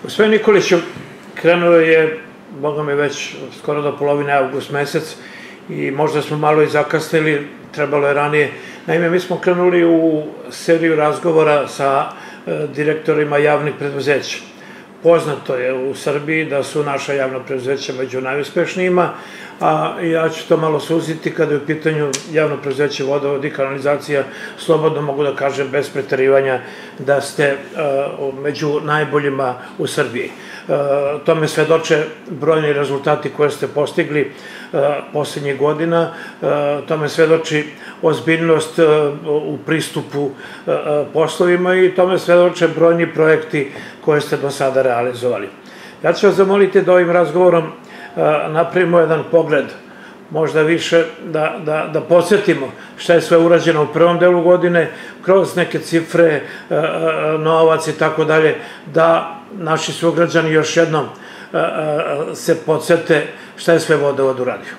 Gospodin Nikolić krenuo je, boga mi, već skoro do polovine avgust mesec i možda smo malo i zakasnili, trebalo je ranije. Naime, mi smo krenuli u seriju razgovora sa direktorima javnih preduzeća. Poznato je u Srbiji da su naša javna preduzeća među najuspešnijima, a ja ću to malo suziti kada je u pitanju javno preduzeće vodovod i kanalizacija, slobodno mogu da kažem bez preterivanja da ste među najboljima u Srbiji. Tome svedoče brojni rezultati koje ste postigli poslednjih godina, tome svedoči ozbiljnost u pristupu poslovima i tome svedoče brojni projekti koje ste do sada realizovali. Ja ću vas zamoliti da ovim razgovorom napravimo jedan pogled, možda više da podsjetimo šta je sve urađeno u prvom delu godine, kroz neke cifre, novac i tako dalje, da naši sugrađani još jednom se podsjete šta je sve vodovod uradio.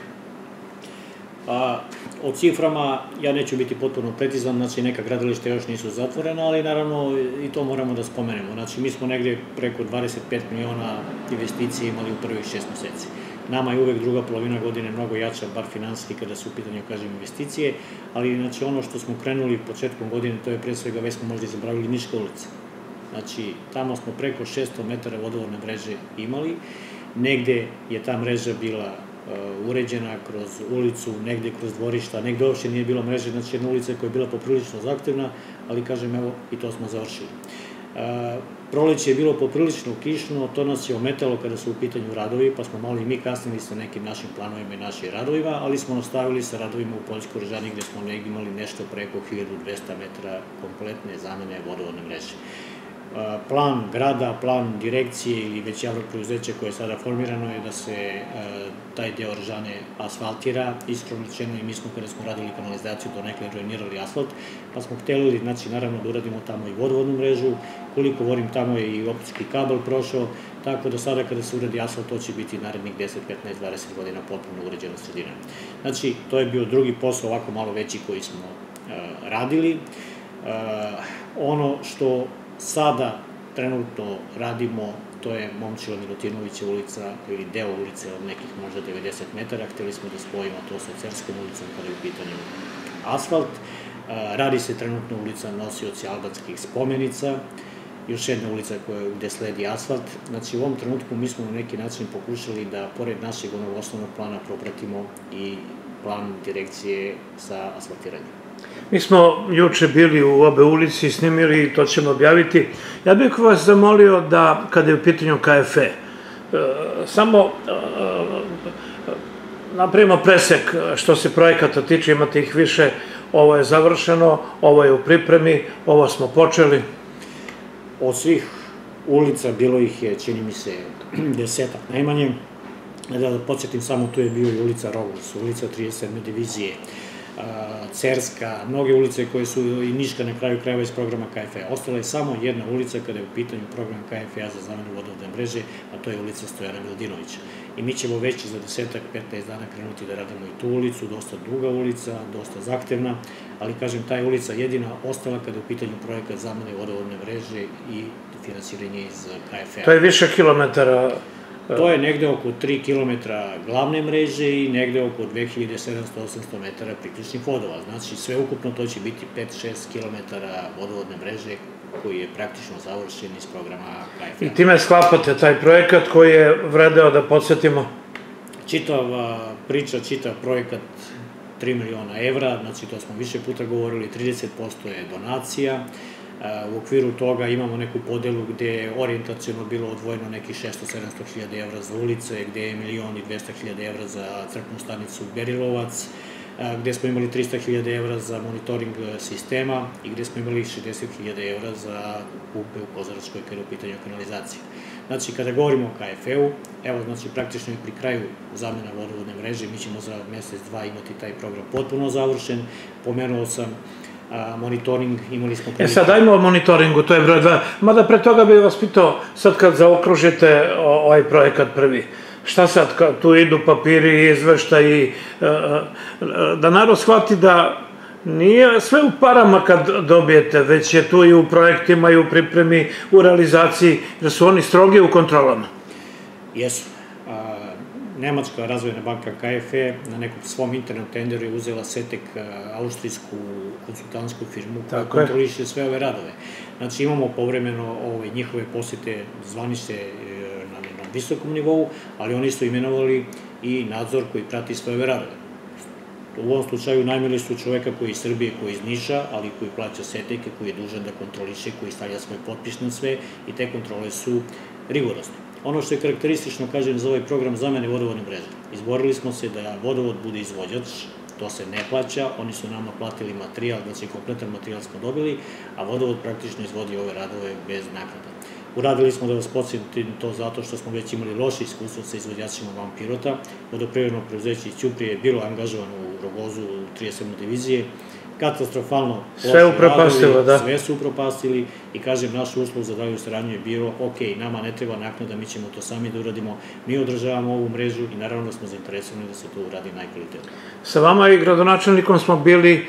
O ciframa ja neću biti potpuno precizan, znači neka gradilišta još nisu zatvorena, ali naravno i to moramo da spomenemo. Znači mi smo negde preko 25 miliona investicije imali u prvih 6 meseci. Nama je uvek druga polovina godine mnogo jača, bar finansijski kada su u pitanju, kažem, investicije, ali znači ono što smo krenuli početkom godine, to je pre svega, već smo možda i zaboravili, Niška ulica. Znači tamo smo preko 600 metara vodovodne mreže imali, negde je ta mreža bila uređena kroz ulicu, negde kroz dvorišta, negde uopšte nije bilo mreže, znači jedna ulica koja je bila poprilično zahtevna, ali kažem, evo, i to smo završili. Proleće je bilo poprilično kišno, to nas je ometalo kada su u pitanju radovi, pa smo malo i mi kasnili sa nekim našim planovima i našim radovima, ali smo nastavili sa radovima u Poljskoj Režani gde smo imali nešto preko 1200 metara kompletne zamene vodovodne mreže. Plan grada, plan direkcije ili već javnog preduzeća koje je sada formirano je da se taj deo Režane asfaltira. Iskreno rečeno i mi smo kada smo radili kanalizaciju donekle ruinirali asfalt, pa smo hteli, znači naravno da uradimo tamo i vodovodnu mrežu, koliko vorim tamo je i optički kabel prošao, tako da sada kada se uradi asfalt to će biti narednih 10, 15, 20 godina potpuno uređena sredina. Znači to je bio drugi posao ovako malo veći koji smo radili. Ono što sada trenutno radimo, to je Momčila Milutinovića ulica ili deo ulice od nekih možda 90 metara. Hteli smo da spojimo to sa Cerskom ulicom kada je u pitanju asfalt. Radi se trenutno ulica nosioci albanskih spomenica, još jedna ulica gde sledi asfalt. Znači u ovom trenutku mi smo na neki način pokušali da pored našeg onog osnovnog plana propratimo i plan direkcije sa asfaltiranjem. Mi smo juče bili u obe ulici, snimili i to ćemo objaviti. Ja bih vas zamolio da, kada je u pitanju KFE, samo napravimo presek što se projekata tiče, imate ih više, ovo je završeno, ovo je u pripremi, ovo smo počeli. Od svih ulica bilo ih je, čini mi se, 10-ak najmanje. Da podsjetim, samo tu je bio i ulica Rogulc, ulica 37. divizije, Cerska, mnoge ulice koje su i Niška na kraju krajeva iz programa KFE. Ostala je samo jedna ulica kada je u pitanju program KFE-a za zamenu vodovodne mreže, a to je ulica Stojana Milutinovića. I mi ćemo već za 10-15 dana krenuti da radimo i tu ulicu, dosta duga ulica, dosta zahtevna, ali kažem, ta je ulica jedina ostala kada je u pitanju projekat zamene vodovodne mreže i finansiranje iz KFE-a. To je više kilometara? To je negde oko 3 km glavne mreže i negde oko 2700-800 metara priključnih vodova. Znači, sve ukupno to će biti 5-6 km vodovodne mreže koji je praktično završen iz programa KFE. I time sklapate taj projekat koji je vredeo, da podsjetimo? Čitava priča, čitav projekat 3 miliona evra, znači to smo više puta govorili, 30% je donacija. U okviru toga imamo neku podelu gde je orijentacijono bilo odvojeno nekih 600-700 hiljada evra za ulice, gde je 1.200.000 evra za crpnu stanicu Berilovac, gde smo imali 300.000 evra za monitoring sistema i gde smo imali 60.000 evra za pumpe u Kozaračkoj kada je u pitanju kanalizacije. Znači, kada govorimo o KFE-u, evo, znači, praktično i pri kraju zamena vodovodne mreže, mi ćemo za mesec, dva imati taj program potpuno završen. Pomenuo sam monitoring, imali smo... Sad, dajmo o monitoringu, to je broj 2. Mada pre toga bih vas pitao, sad kad zaokružite ovaj projekat prvi, šta sad, tu idu papiri, izveštaji, da narod shvati da Nije sve u parama kad dobijete, već je tu i u projektima i u pripremi, u realizaciji, da su oni strogi u kontrolama. Jesu. Nemačka razvojna banka KfW na nekom svom internom tenderu je uzela SETEC, austrijsku konsultantsku firmu koja kontroliše sve ove radove. Znači imamo povremeno njihove posete zvanične na visokom nivou, ali oni su imenovali i nadzor koji prati sve ove radove. U ovom slučaju najmili su čoveka koji je iz Srbije, koji je iz Niša, ali koji plaća SETEC, koji je dužan da kontroliše, koji stavlja svoj potpis na sve i te kontrole su rigorozne. Ono što je karakteristično, kažem, za ovaj program zamene vodovodne mreže. Izborili smo se da vodovod bude izvođač, to se ne plaća, oni su nama platili materijal, znači kompletan materijal smo dobili, a vodovod praktično izvodi ove radove bez naknada. Uradili smo, da vas podsjetim, to zato što smo već imali loše iskustvo sa izvođačima van Pirota. Vodoprivredno preduzeće iz Ćuprije je bilo angažovano u Rogozu, u 37. divizije. Katastrofalno sve upropastilo, da. Sve su upropastili i, kažem, naš uslov za dalju saradnju je bilo, ok, nama ne treba naknada, mi ćemo to sami da uradimo, mi održavamo ovu mrežu i naravno da smo zainteresovani da se to uradi najkvalitetnije. Sa vama i gradonačelnikom smo bili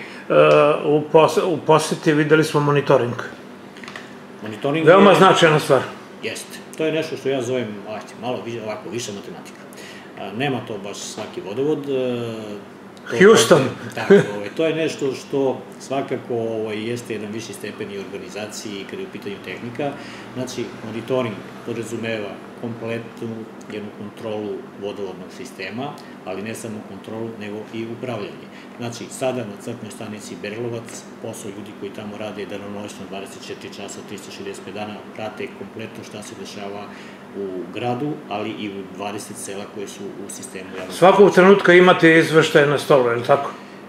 u poseti, videli smo monitoring. Monitoring veoma značajna stvar. Jeste. To je nešto što ja zovem, malo ovako, više matematika. Nema to baš svaki vodovod. Houston. To je nešto što svakako jeste jedan viši stepen i organizaciji kada je u pitanju tehnika. Znači, monitoring podrazumeva kompletnu jednu kontrolu vodovodnog sistema, ali ne samo kontrolu, nego i upravljanje. Znači, sada na crpnoj stanici Berilovac, posao ljudi koji tamo rade danonoćno 24 časa, 365 dana, prate kompletno šta se dešava u gradu, ali i u 20 sela koje su u sistemu javnog. Svakog trenutka imate izveštaje na stolu, je li tako?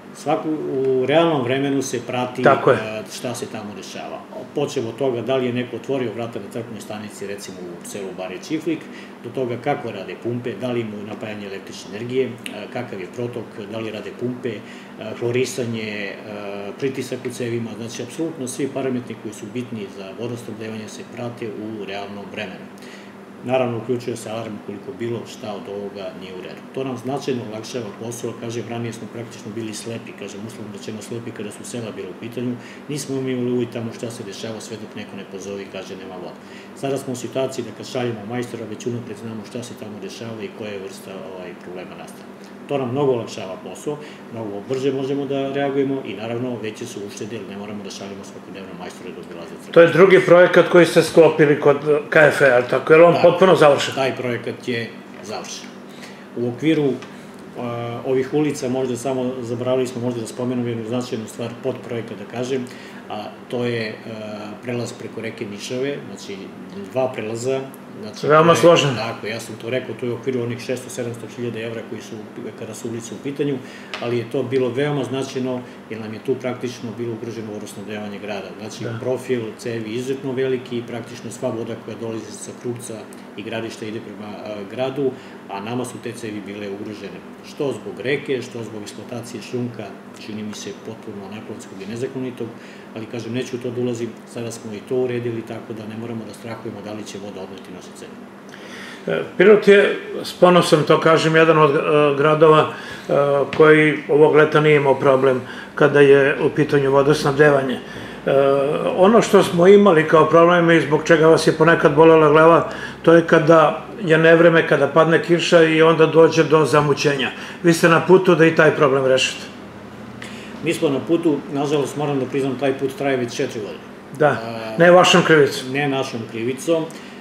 U realnom vremenu se prati šta se tamo dešava. Počeo od toga da li je neko otvorio vrata na crpnoj stanici, recimo u selu Barje Čiflik, do toga kako rade pumpe, da li imaju napajanje električne energije, kakav je protok, da li rade pumpe, hlorisanje, pritisak u cevima, znači apsolutno svi parametri koji su bitni za vodosnabdevanje se prate u realnom vremenu. Naravno, uključuje se alarm koliko bilo šta od ovoga nije u redu. To nam značajno olakšava posao, kažem, ranije smo praktično bili slepi, kažem, uslovno da ćemo slepi kada su sela bila u pitanju, nismo mi uvijek tamo šta se dešava sve dok neko ne pozove i kaže nema voda. Sada smo u situaciji da kad šaljemo majstora, već unapred znamo šta se tamo dešava i koja je vrsta problema nastala. To nam mnogo olakšava posao, mnogo brže možemo da reagujemo i naravno veće su uštede, ne moramo da šaljemo svakodnevno majstore da obilaze crkvu. To je drugi projekat koji ste sklopili kod KfW, ali tako, je li on potpuno završen? Taj projekat je završen. U okviru ovih ulica, možda samo zaboravili smo možda da spomenemo jednu značajnu stvar, podprojekta da kažem, a to je prelaz preko reke Nišave, znači 2 prelaza. Veoma složeno. Tako, ja sam to rekao, to je u okviru onih 600-700 hiljada evra koji su, kada su ulice u pitanju, ali je to bilo veoma značajno, jer nam je tu praktično bilo ugroženo vodosnabdevanje grada. Znači, profil cevi izuzetno veliki, praktično sva voda koja dolazi sa Krupca i gradišta ide prema gradu, a nama su te cevi bile ugrožene. Što zbog reke, što zbog eksploatacije šljunka, čini mi se potpuno neplanskog i nezakonitog, ali kažem, neću u to da ulazim, sada smo i to uredili, tako da ne moramo da strahujemo da li će voda odneti naše cevi. Pirot je, s ponosom to kažem, jedan od gradova koji ovog leta nije imao problem kada je u pitanju vodosnabdevanje. Ono što smo imali kao problem i zbog čega vas je ponekad bolela glava, to je kada je nevreme, kada padne kiša i onda dođe do zamućenja. Vi ste na putu da i taj problem rešite. Mi smo na putu, nažalost moram da priznam, taj put traje već 4 godine. Da, ne vašom krivicom. Ne našom krivicom.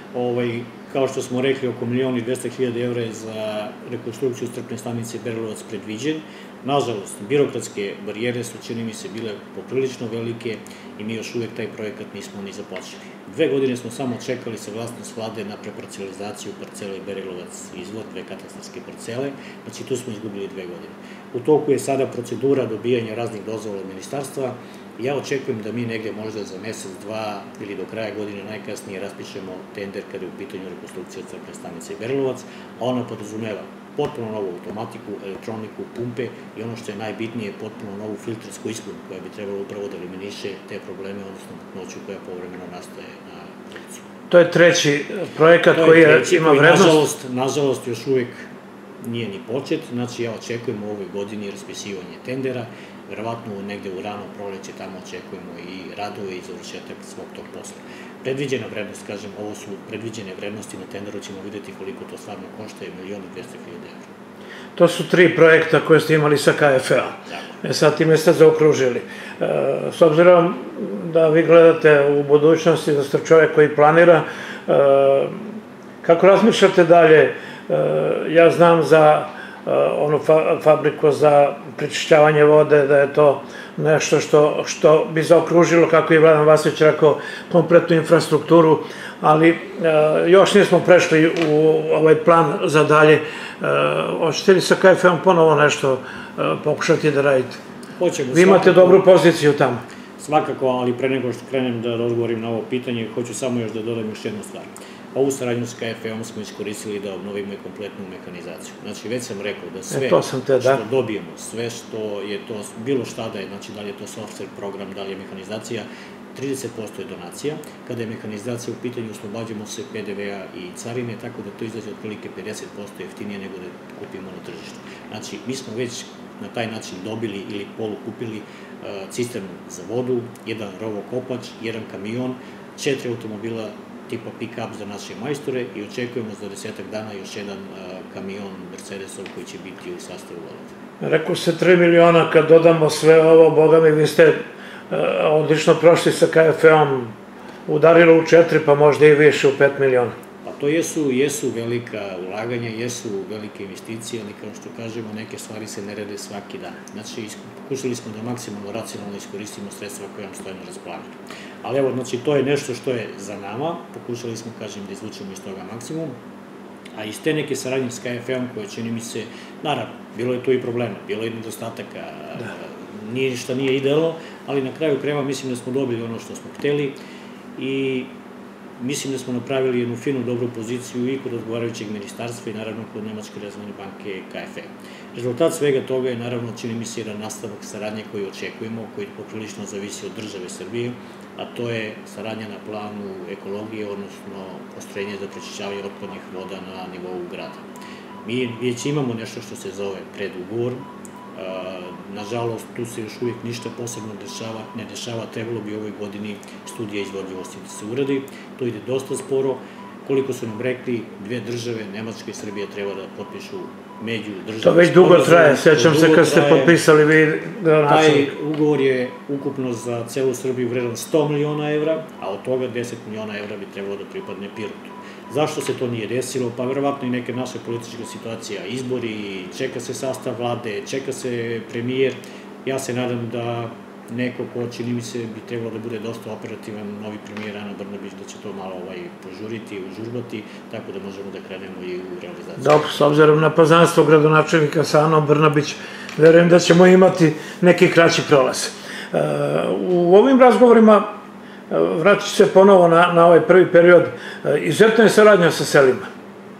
Kao što smo rekli, oko 1.200.000 evra je za rekonstrukciju crpne stanice Berilovac predviđen. Nažalost, birokratske barijere su, čini mi se, bile poprilično velike i mi još uvek taj projekat nismo ni započeli. 2 godine smo samo čekali saglasnost vlade na preparcelizaciju parcele Berilovac izvor, 2 katastarske parcele, znači tu smo izgubili 2 godine. U toku je sada procedura dobijanja raznih dozvola od ministarstva. Ja očekujem da mi negde možda za mesec, 2 ili do kraja godine najkasnije raspišemo tender kada je u pitanju rekonstrukcija crpne stanice Berilovac, a ona podrazumeva potpuno novu automatiku, elektroniku, pumpe i ono što je najbitnije, potpuno novu filtersku ispunu koja bi trebalo upravo da eliminiše te probleme, odnosno puknoću koja povremeno nastaje na ulicu. To je treći projekat koji ima vrednost? Nažalost, još uvek nije ni počet, znači ja očekujem u ovoj godini raspisivanje tendera verovatno negde u rano proleće tamo očekujemo i radove i završetak svog tog posla. Predviđena vrednost, kažem, ovo su predviđene vrednosti, na tenderu ćemo videti koliko to stvarno košta, je 1.200.000 evra. To su 3 projekta koje ste imali sa KFA. Sad time ste zaokružili. S obzirom da vi gledate u budućnosti, da ste čovjek koji planira, kako razmišljate dalje? Ja znam za onu fabriku za prečišćavanje vode, da je to nešto što bi zaokružilo, kako je Vladan Vasić rekao, kompletnu infrastrukturu, ali još nismo prešli u ovaj plan za dalje. Hoćete li sa KFM ponovo nešto pokušati da radite? Hoćemo. Vi imate dobru poziciju tamo. Svakako, ali pre nego što krenem da odgovorim na ovo pitanje, hoću samo još da dodam još jednu stvar. Ovu saradnju s KFM smo iskoristili da obnovimo i kompletnu mehanizaciju. Znači, već sam rekao da sve što dobijemo, sve što je to, bilo šta da je, znači da li je to software program, da li je mehanizacija, 30% je donacija. Kada je mehanizacija u pitanju, oslobađamo se PDV-a i carine, tako da to izađe otprilike 50% jeftinije nego da kupimo na tržištu. Znači, mi smo već na taj način dobili ili polukupili cisternu za vodu, jedan rovokopač, jedan kamion, 4 automobila tipa pick-up za naše majstore i očekujemo za 10 dana još jedan kamion Mercedesov koji će biti u sastavu Volata. Rekao se 3 miliona, kad dodamo sve ovo, boga mi, vi ste odlično prošli sa KFM-om, udarilo u 4, pa možda i više, u 5 miliona. Pa to jesu velika ulaganja, jesu velike investicije, ali kao što kažemo, neke stvari se ne rade svaki dan. Znači, pokušali smo da maksimalno racionalno iskoristimo sredstva koja nam stoje na raspolaganju. Ali evo, znači, to je nešto što je za nama, pokušali smo, kažem, da izvučemo iz toga maksimum, a iz te neke saradnje s KFM koje čini mi se, naravno, bilo je tu i problema, bilo je nedostataka, ništa nije idealno, ali na kraju krajeva mislim da smo dobili ono što smo hteli i mislim da smo napravili jednu finu, dobru poziciju i kod odgovarajućeg ministarstva i naravno kod Nemačke razvojne banke KFE. Rezultat svega toga je naravno, čini mi se, jedan nastavak saradnje koji očekujemo, koji poprilično zavisi od države Srbije, a to je saradnja na planu ekologije, odnosno postrojenje za prečišćavanje otpadnih voda na nivou grada. Mi već imamo nešto što se zove predugovor. Nažalost, tu se još uvijek ništa posebno ne dešava, trebalo bi u ovoj godini studija izvodljivosti da se uradi, to ide dosta sporo. Koliko su nam rekli, 2 države, Nemačka i Srbija, treba da potpišu međudržavni sporazum. To već dugo traje, sećam se kad ste potpisali vi Taj ugovor je ukupno za celu Srbiju vredan 100 miliona evra, a od toga 10 miliona evra bi trebalo da pripadne Pirotu. Zašto se to nije desilo? Pa verovatno i neke naše političke situacije, izbori, čeka se sastav vlade, čeka se premijer. Ja se nadam da neko ko, čini mi se, bi trebalo da bude dosta operativan, novi premijer Ana Brnabić, da će to malo požuriti, užurbati, tako da možemo da krenemo i u realizaciju. Dobro, s obzirom na poznanstvo gradonačelnika sa Anom Brnabić, verujem da ćemo imati neki kraći prolaz. U ovim razgovorima, vratit ću se ponovo na ovaj prvi period, izuzetno je saradnja sa selima.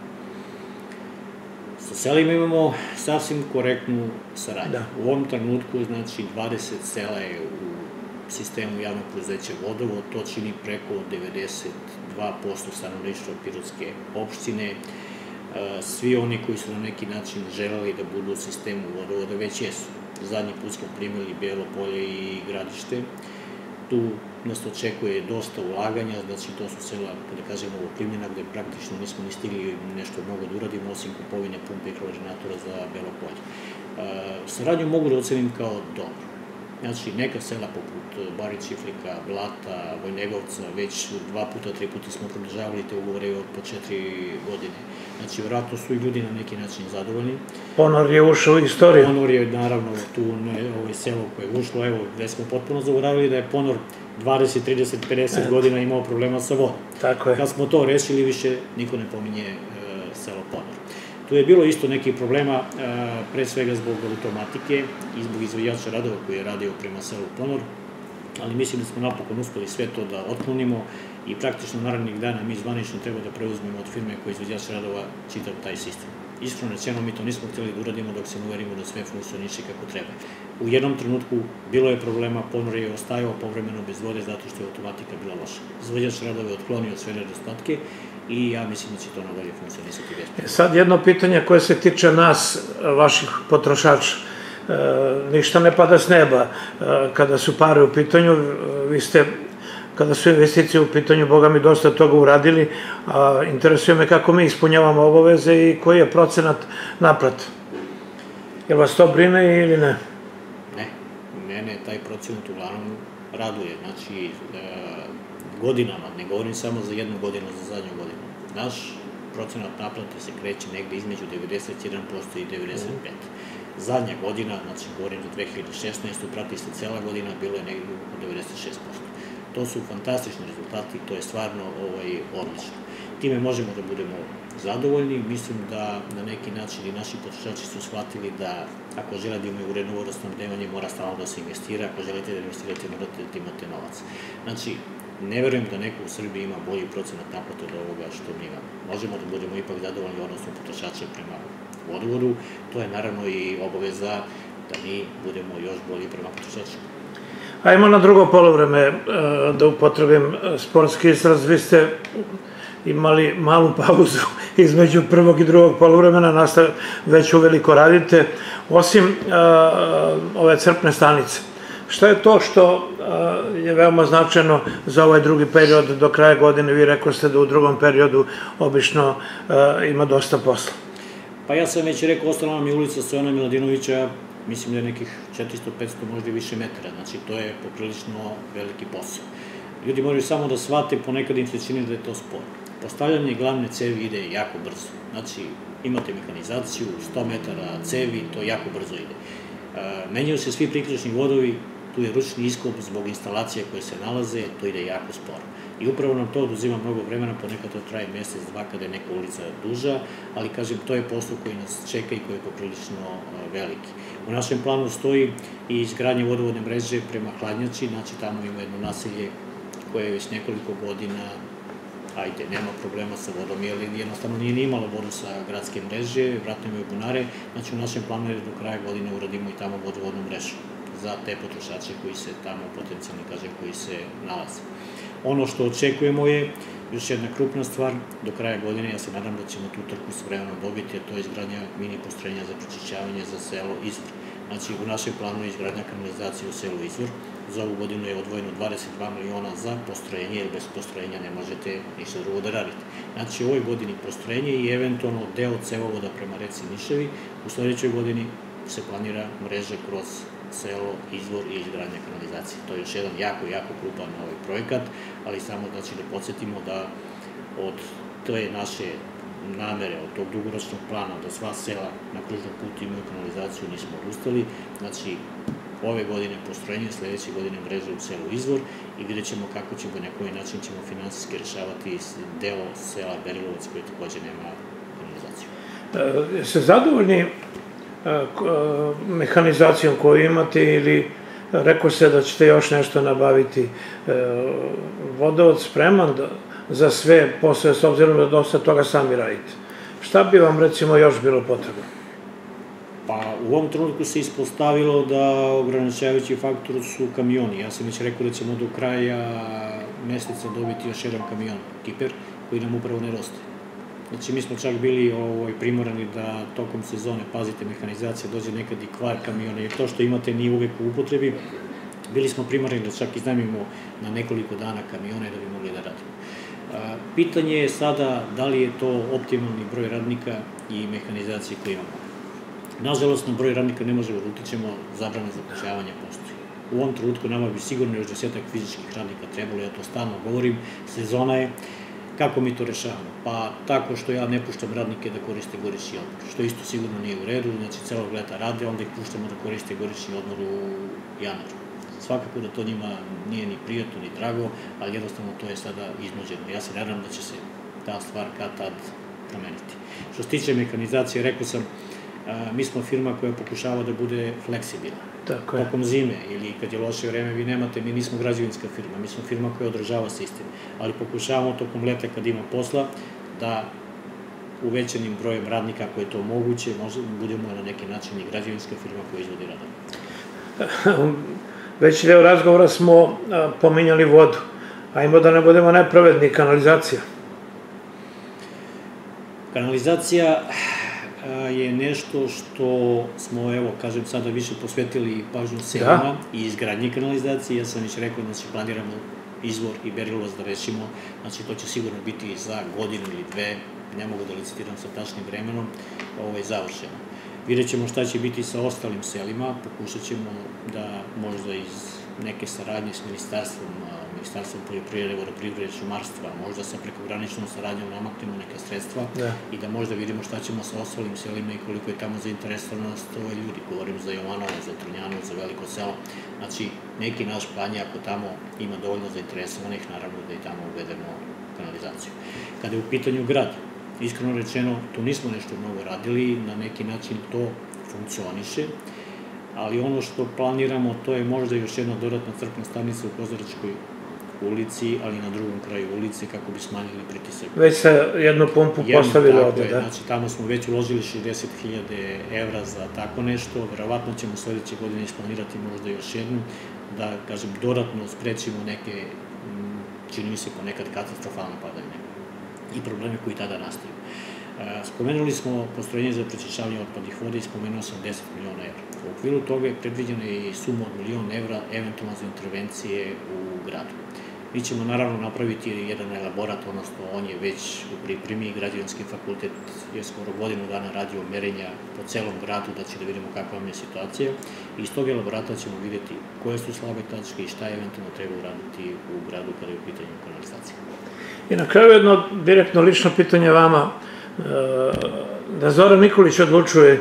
Sa selima imamo sasvim korektnu saradnju. U ovom trenutku, znači, 20 sela je u sistemu javnog preduzeća Vodovod, to čini preko 92% stanovništva Pirotske opštine. Svi oni koji su na neki način želeli da budu u sistemu Vodovoda već jesu. Zadnji put smo primili Bijelo Polje i Gradište. Tu nas očekuje dosta ulaganja, znači to su sela, kada kažemo, ovo Klimljena, gde praktično nismo ni stigli nešto mnogo da uradimo, osim kupovine pumpe i klorežinatora za Belo Polje. Saradnju mogu da ocenim kao dobro. Znači, neka sela poput Barić, Iflika, Blata, Vojnegovca, već 2 puta, 3 puta smo produžavali te ugovore od po 4 godine. Znači, vjerojatno su i ljudi na neki način zadovoljni. Ponor je ušao u istoriju. Ponor je, naravno, tu selo koje je ušlo, evo, gde smo potpuno zaboravili da je Ponor 20, 30, 50 godina imao problema sa vodom. Tako je. Kad smo to rešili, više niko ne pominje selo Ponor. Tu je bilo isto nekih problema, pre svega zbog automatike i zbog izvođača radova koji je radio prema selu Ponor, ali mislim da smo napokon uspeli sve to da otklonimo i praktično narednih dana mi zvanično treba da preuzmemo od firme koja je izvođač radova čitav taj sistem. Iskreno rečeno, mi to nismo hteli da uradimo dok se ne uverimo da sve funkcioniše kako treba. U jednom trenutku bilo je problema, Ponor je ostajao povremeno bez vode zato što je automatika bila loša. Izvođač radova je otklonio sve nedostatke i ja mislim da će to nabolje funkcionisati. Sad jedno pitanje koje se tiče nas, vaših potrošača. ništa ne pada s neba. Kada su pare u pitanju, vi ste, kada su investicije u pitanju, Boga mi, dosta toga uradili, a interesuje me kako mi ispunjavamo obaveze i koji je procenat naplate. Jel vas to brine ili ne? Ne, mene taj procenat uglavnom raduje, znači godinama, ne govorim samo za jednu godinu, za zadnju godinu. Naš procenat naplate se kreće negde između 91% i 95%. Zadnja godina, znači govorim za 2016. prati se cela godina, bilo je negde oko 96%. To su fantastični rezultati, to je stvarno odlično. Time možemo da budemo zadovoljni, mislim da na neki način i naši potrošači su shvatili da ako žele da imaju uredno snabdevanje, mora stalno da se investira, ako želite da investirate, morate da imate novac. Znači, ne verujem da neko u Srbiji ima bolji procenat naplate od ovoga što mi imamo. Možemo da budemo ipak zadovoljni odnosno potrošača prema vodovodu, to je naravno i obaveza da mi budemo još bolji prema potrošačima. Ajmo na drugo polovreme, da upotrebim sportski izraz. Vi ste imali malu pauzu između prvog i drugog polovremena, već uveliko radite, osim ove crpne stanice. Šta je to što je veoma značajno za ovaj drugi period do kraja godine? Vi rekao ste da u drugom periodu obično ima dosta posla. Pa ja sam već rekao, ostala nam je ulica Stojana Miladinovića, mislim da je nekih 400-500, možda i više metara, znači to je poprilično veliki posao. Ljudi moraju samo da shvate, ponekad im se čini da je to sporo. Postavljanje glavne cevi ide jako brzo, znači imate mehanizaciju, 100 metara cevi, to jako brzo ide. Menjaju se svi priključni vodovi, tu je ručni iskop zbog instalacija koje se nalaze, to ide jako sporo. I upravo nam to oduzima mnogo vremena, ponekad to traje mesec, dva kada je neka ulica duža, ali kažem, to je posao koji nas čeka i koji je poprilično veliki. U našem planu stoji i izgradnje vodovodne mreže prema Hladnjači, znači tamo ima jedno naselje koje je već nekoliko godina, ajde, nema problema sa vodom, jer jednostavno nije ni imalo vodu sa gradske mreže, vratno imaju bunare, znači u našem planu je do kraja godine uradimo i tamo vodovodnu mrežu za te potrošače koji se tamo potencijalno, kažem, koji se nalaze. Ono što očekujemo je, još jedna krupna stvar, do kraja godine, ja se nadam da ćemo tu trku s vremenom dobiti, a to je izgradnja mini postrojenja za pročišćavanje za selo Izvor. Znači, u našem planu je izgradnja kanalizacije u selu Izvor. Za ovu godinu je odvojeno 22 miliona za postrojenje, jer bez postrojenja ne možete ništa drugo da radite. Znači, u ovoj godini postrojenje i eventualno deo cevovoda prema reci Niševi, u sledećoj godini se planira mreža kroz selo Izvor i izgradnja kanalizacije. To je još jedan jako krupan projekat, ali samo znači da podsjetimo da od te naše namere, od tog dugoročnog plana da sva sela na kružnom putu imaju kanalizaciju, nismo odustali. Znači, ove godine postrojenje, sledeće godine mreže u selu Izvor i vidjet ćemo kako ćemo, na koji način ćemo finansijski rešavati deo sela Berilovac koji takođe nema kanalizaciju. Ste zadovoljni mehanizacijom koju imate ili rekao ste da ćete još nešto nabaviti? Vodovod spreman za sve poslove, s obzirom da dosta toga sami radite. Šta bi vam recimo još bilo potrebno? Pa u ovom trenutku se ispostavilo da ograničavajući faktor su kamioni. Ja sam već rekao da ćemo do kraja meseca dobiti još jedan kamion, Kiper, koji nam upravo nedostaje. Znači, mi smo čak bili primorani da tokom sezone, pazite, mehanizacija, dođe nekad i kvar kamiona, jer to što imate nije uvek u upotrebi. Bili smo primorani da čak iznajmimo na nekoliko dana kamione da bi mogli da radimo. Pitanje je sada da li je to optimalni broj radnika i mehanizacije koje imamo. Nažalost, na broj radnika ne možemo da utičemo, zabrana zapošljavanja postoji. U ovom trenutku nama bi sigurno još 10 fizičkih radnika trebalo, ja to stalno govorim, sezona je. Kako mi to rešavamo? Pa tako što ja ne puštam radnike da koriste godišnji odmor, što isto sigurno nije u redu, znači celog leta rade, onda ih puštamo da koriste godišnji odmor u januaru. Svakako da to njima nije ni prijatno, ni drago, ali jednostavno to je sada iznuđeno. Ja se nadam da će se ta stvar kad tad promeniti. Što se tiče mehanizacije, rekao sam, mi smo firma koja pokušava da bude fleksibilna. Tokom zime ili kad je loše vreme, vi nemate, mi nismo građevinska firma, mi smo firma koja održava sistem, ali pokušavamo tokom leta kad ima posla da uvećanim brojem radnika, ako je to moguće, budemo na neki način i građevinska firma koja izvodi radove. Već deo razgovora smo pominjali vodu. Ajmo da ne budemo nepravedni, kanalizacija. Kanalizacija, je nešto što smo, evo, kažem, sada više posvetili pažnju selima i izgradnji kanalizacije. Ja sam već rekao da planiramo izvor i Berilovac da rešimo, znači to će sigurno biti za godinu ili dve, ne mogu da licitiram sa tačnim vremenom, završeno. Vidjet ćemo šta će biti sa ostalim selima, pokušat ćemo da možda iz neke saradnje s Ministarstvom poljoprivrede, vodoprivrede, šumarstva, možda sa prekograničnom saradnjom namaknemo neke sredstva i da možda vidimo šta ćemo sa ostalim selima i koliko je tamo zainteresovanost ljudi. Govorim za Jovanovo, za Trnjanu, za Veliko selo. Znači, neki naš plan je, ako tamo ima dovoljno zainteresovanih, naravno da i tamo uvedemo kanalizaciju. Kada je u pitanju grad, iskreno rečeno, tu nismo nešto mnogo radili, na neki način to funkcioniše, ali ono što planiramo, to je možda još jedna dodatna crpna stanica u Kozaračkoj ulici, ali na drugom kraju ulice, kako bi smanjili pritisak. Već se jednu pumpu postavili ovde, da? Znači, tamo smo već uložili 60.000 evra za tako nešto, verovatno ćemo sledeće godine isplanirati možda još jednu, da, kažem, dodatno sprečimo neke, čini mi se ponekad katastrofalne padavine i probleme koji tada nastaju. Spomenuli smo postrojenje za prečišćavanje otpadnih voda i spomenuo sam 10 miliona evra. U okviru toga je predviđena i suma od 1 milion evra eventualno za intervencije u gradu. Mi ćemo naravno napraviti jedan elaborat, odnosno on je već u pripremi, Građevinski fakultet je skoro godinu dana radio merenja po celom gradu, da će da vidimo kakva je situacija. Iz tog elaborata ćemo vidjeti koje su slabe tačke i šta eventualno treba uraditi u gradu kada je u pitanju kanalizacije. I na kraju jedno direktno lično pitanje vama, da Zoran Nikolić odlučuje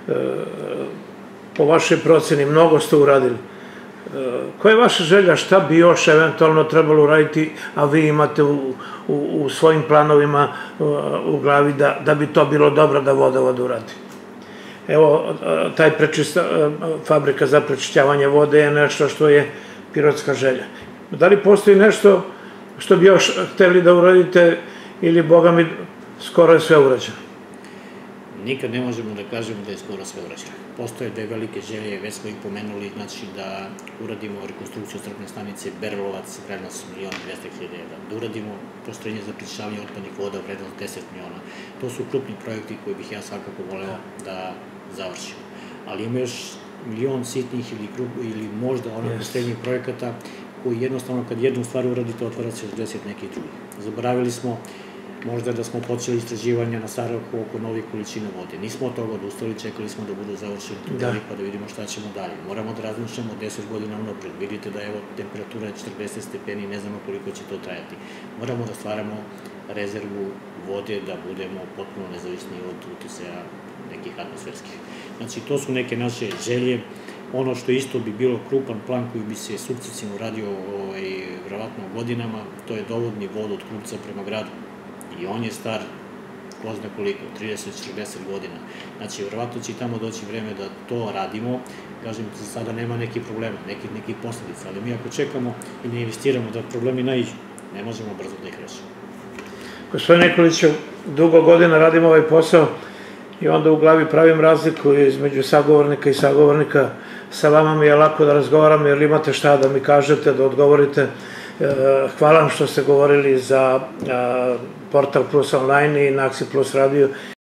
po vašoj proceni, mnogo ste uradili. Koja je vaša želja, šta bi još eventualno trebalo uraditi, a vi imate u svojim planovima u glavi da bi to bilo dobro da vodovod uradi? Evo, taj fabrika za prečišćavanje vode je nešto što je pirotska želja. Da li postoji nešto što bi još hteli da uradite ili, Boga mi, skoro je sve urađeno? Nikad ne možemo da kažemo da je skoro sve urađeno. Postoje dve velike želje, već smo ih pomenuli, znači da uradimo rekonstrukciju crpne stanice Berilovac, vrednost 1.200.000 evra, da uradimo postrojenje za prečišćavanje otpadnih voda, vrednost 10 miliona. To su krupni projekti koje bih ja svakako voleo da završim. Ali ima još milion sitnih ili možda srednjih projekata koji jednostavno kad jednu stvar uradite, otvara se 60 nekih drugih. Zaboravili smo možda da smo počeli istraživanja na Sarajevu oko novih količina vode. Nismo od toga odustali, čekali smo da budu završeni tuneli pa da vidimo šta ćemo dalje. Moramo da razmišljamo 10 godina unapred. Vidite da evo temperatura je 40 stepeni, ne znamo koliko će to trajati. Moramo da stvaramo rezervu vode, da budemo potpuno nezavisni od uticaja nekih atmosferskih. Znači, to su neke naše želje. Ono što isto bi bilo krupan plan koji bi se sukcesivno radio verovatno godinama, to je dovodni vod od Krupca prema gradu. I on je star, ko zna koliko, 30-40 godina. Znači, verovatno će i tamo doći vreme da to radimo. Kažem, za sada nema nekih problema, nekih posledica, ali mi ako čekamo i ne investiramo da problemi naiđu, ne možemo brzo da ih rešimo. Gospodin Nikoliću, dugo godina radimo ovaj posao i onda u glavi pravim razliku između sagovornika i sagovornika. Sa vama mi je lako da razgovaram jer imate šta da mi kažete, da odgovorite. Hvala vam što ste govorili za Portal Plus online i na Aksi Plus radio.